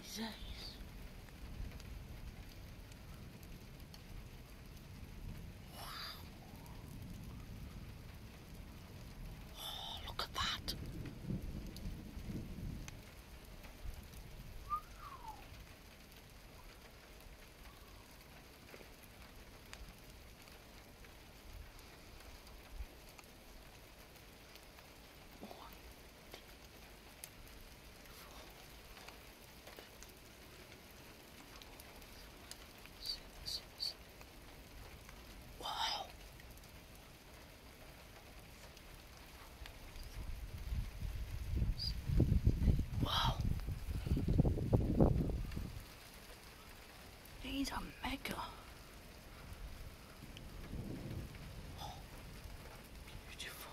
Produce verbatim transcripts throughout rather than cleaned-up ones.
these? These are mega. Oh, beautiful.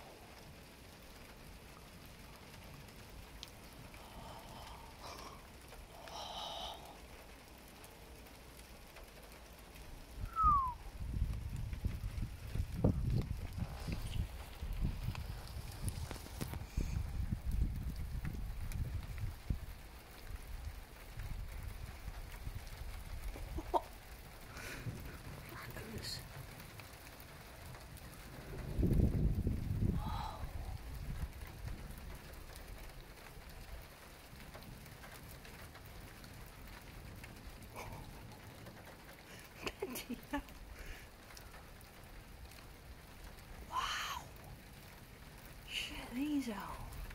Yeah. Wow. Check these out.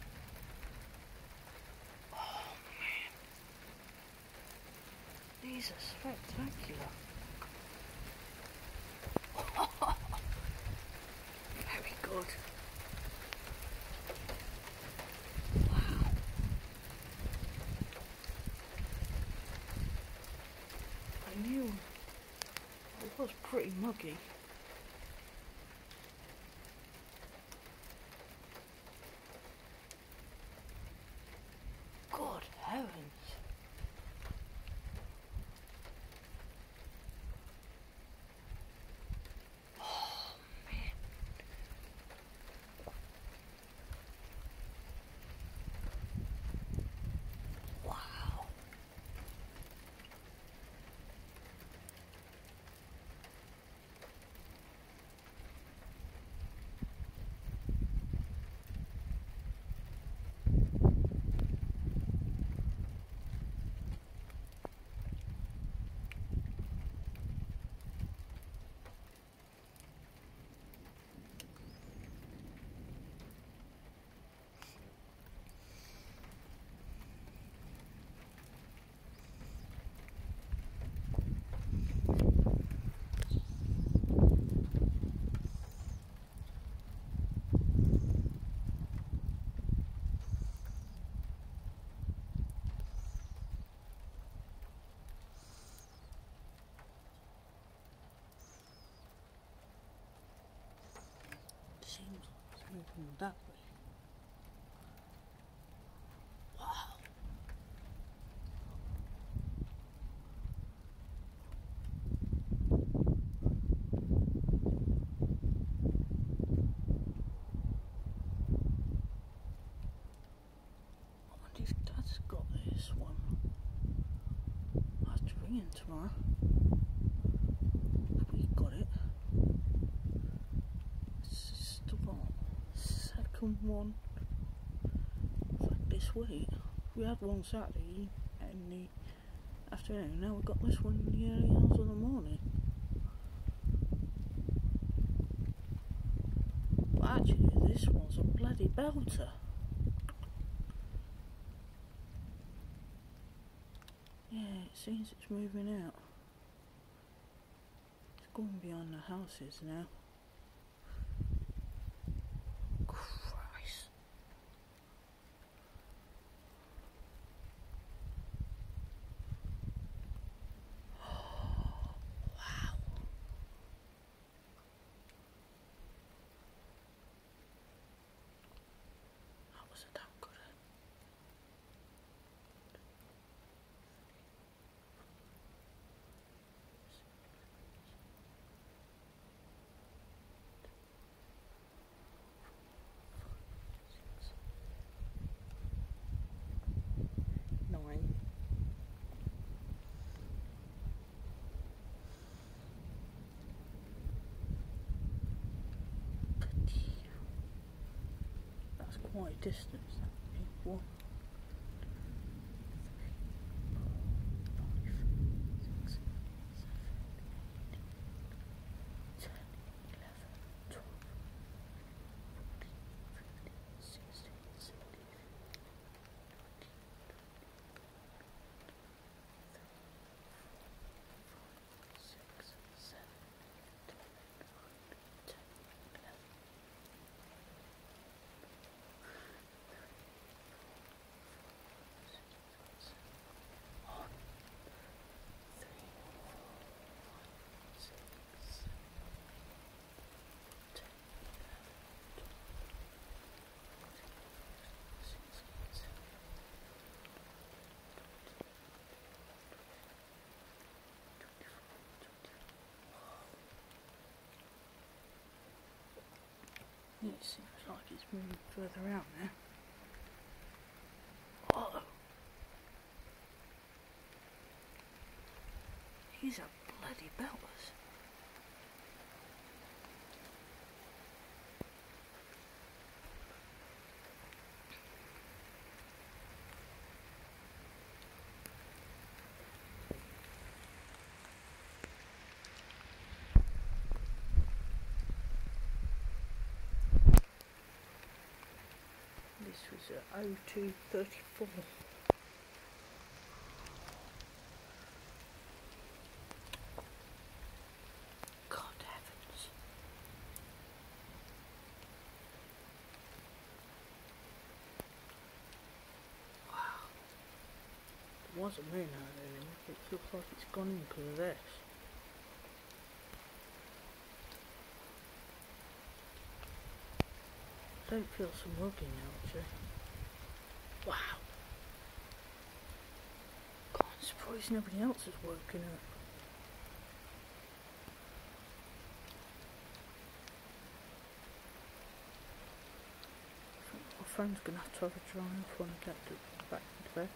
Oh man. These are spectacular. Very good. Wow. I knew it was pretty muggy. Good heavens. Oh man. Wow. Seems it's moving that way. Wow. I wonder if Dad's got this one. I'll have to ring him tomorrow. Have we got it? It's just about second one for this week. We had one Saturday in the afternoon, now we've got this one in the early hours of the morning. But actually this one's a bloody belter. Yeah, it seems it's moving out. It's going behind the houses now. Christ. Wow. That was a damn good. quite a distance. One, it seems like it's moving further out now. Oh, these are bloody belters. This was at oh two thirty-four. God heavens. Wow. There was a moon out there, it looks like it's gone in because of this. I don't feel some rugging now actually. Wow. God, I'm surprised nobody else has woken up. I think my phone's going to have to have a dry off when I get to, back to bed.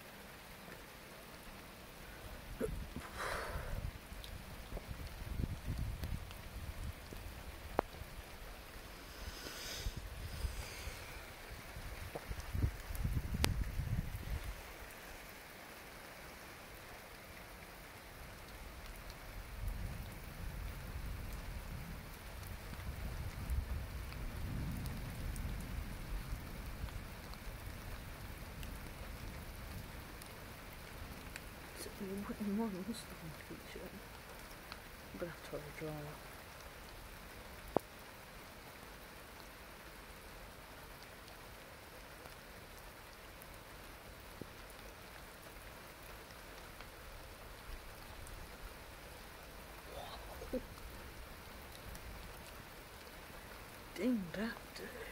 In one Mustang feature. I'm gonna have to have a dry off. Ding that dude.